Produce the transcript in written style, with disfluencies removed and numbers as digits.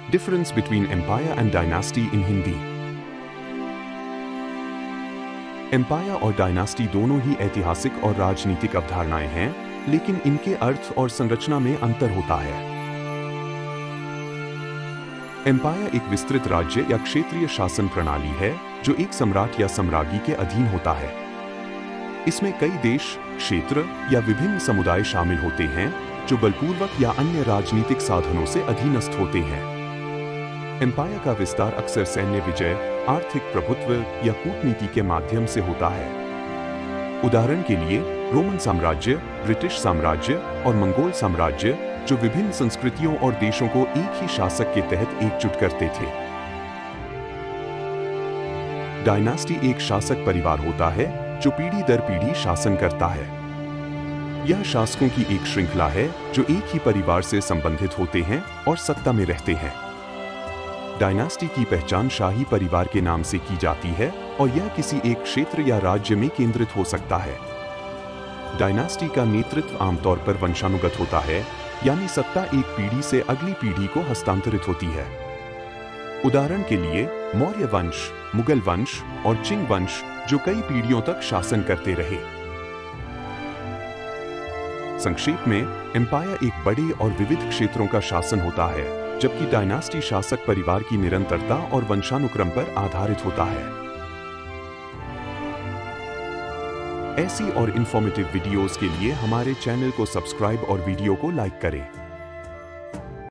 Difference between empire and dynasty in Hindi. Empire और dynasty दोनों ही ऐतिहासिक और राजनीतिक अवधारणाएं हैं, लेकिन इनके अर्थ और संरचना में अंतर होता है। एम्पायर एक विस्तृत राज्य या क्षेत्रीय शासन प्रणाली है जो एक सम्राट या सम्राज्ञी के अधीन होता है। इसमें कई देश, क्षेत्र या विभिन्न समुदाय शामिल होते हैं जो बलपूर्वक या अन्य राजनीतिक साधनों से अधीनस्थ होते हैं। एम्पायर का विस्तार अक्सर सैन्य विजय, आर्थिक प्रभुत्व या कूटनीति के माध्यम से होता है। उदाहरण के लिए रोमन साम्राज्य, ब्रिटिश साम्राज्य और मंगोल साम्राज्य, जो विभिन्न संस्कृतियों और देशों को एक ही शासक के तहत एकजुट करते थे। डायनास्टी एक शासक परिवार होता है जो पीढ़ी दर पीढ़ी शासन करता है। यह शासकों की एक श्रृंखला है जो एक ही परिवार से संबंधित होते हैं और सत्ता में रहते हैं। डायनास्टी की पहचान शाही परिवार के नाम से की जाती है और यह किसी एक क्षेत्र या राज्य में केंद्रित हो सकता है। डायनास्टी का नेतृत्व आमतौर पर वंशानुगत होता है, यानी सत्ता एक पीढ़ी से अगली पीढ़ी को हस्तांतरित होती है। उदाहरण के लिए मौर्य वंश, मुगल वंश और चिंग वंश, जो कई पीढ़ियों तक शासन करते रहे। संक्षेप में, एम्पायर एक बड़े और विविध क्षेत्रों का शासन होता है, जबकि डायनास्टी शासक परिवार की निरंतरता और वंशानुक्रम पर आधारित होता है। ऐसी और इंफॉर्मेटिव वीडियोस के लिए हमारे चैनल को सब्सक्राइब और वीडियो को लाइक करें।